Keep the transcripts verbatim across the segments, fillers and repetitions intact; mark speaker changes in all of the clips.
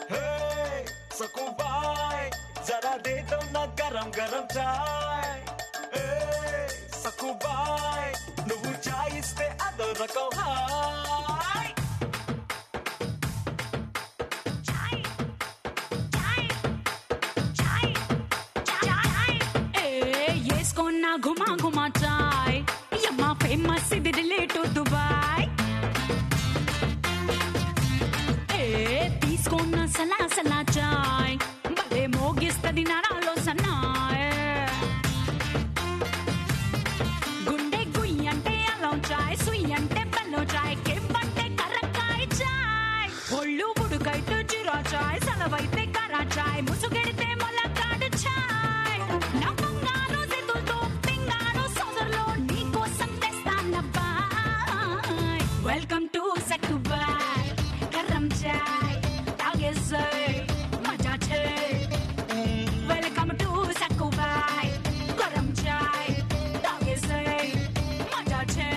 Speaker 1: सकुबाई जरा दे दो ना गरम गरम चाय सकुबाई నువ్వు చాయ్ ఇస్తే అదో రకం హాయ్ చాయ్ చాయ్ చాయ్ చాయ్ ఏ యేస్కోన్నా घुमा घुमा చాయ్ యమ్మా ఫేమస్ ఇది రిలేట్ టు దుబాయ్ తీసుకోన్న సలా సలా చాయ్ భలే మోగిస్తది నరాల్లో సన్నాయ్ గుండె గుయ్యి అంటే అల్లం చాయ్ సుయ్యి అంటే బెల్లం చాయ్ కెంపంటే కర్రకాయ చాయ్ ఒళ్ళు ఉడుకైతే జీరా చాయ్ సలవైతే కరా చాయ్ ముసుగెడితే మొలకాడు చాయ్ నా బంగారు చేతులతో పింగారు సోదరులో నీ కోసం తెస్తానబ్బాయ్ వెల్కమ్ టు సక్కుబాయ్ గరం చాయ్ मजा छे वेलकम टू सकुबाई गरम चाय तागे से मजा छे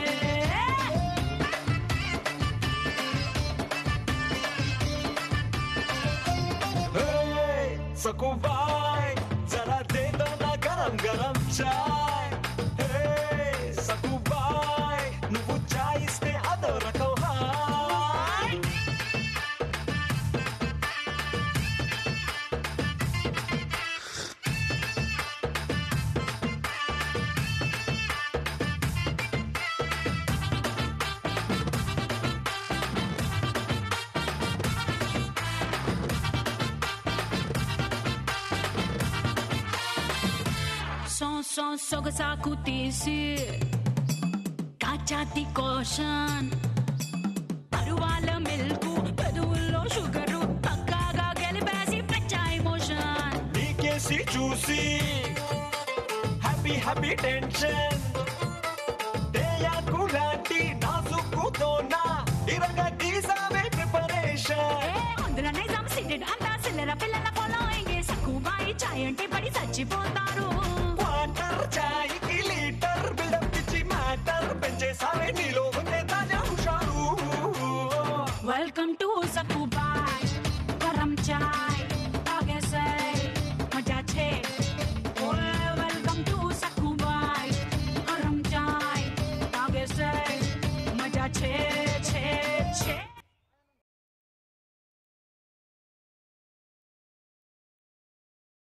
Speaker 1: सकुबाई जरा दे दो ना गरम गरम चाय सकुबाई నువ్వు చాయ్ ఇస్తే అదో రకం హాయ్ సో సొగసాకు తీసి కాచాతి కోషన్ పరువాల మిల్కు పెదవుల్లో షుగరు పక్కాగా గెలిపేసి పెచ్చా ఎమోషన్ నీకేసి చూసి హ్యాపీ హ్యాపీ టెన్షన్ తేయాకు లాంటి నాసుకుతోనా ఇరగా గీసావే ప్రిపరేషన్ అందులో నైజాం సిటెడ్ అంతా సిల్లర పిల్లల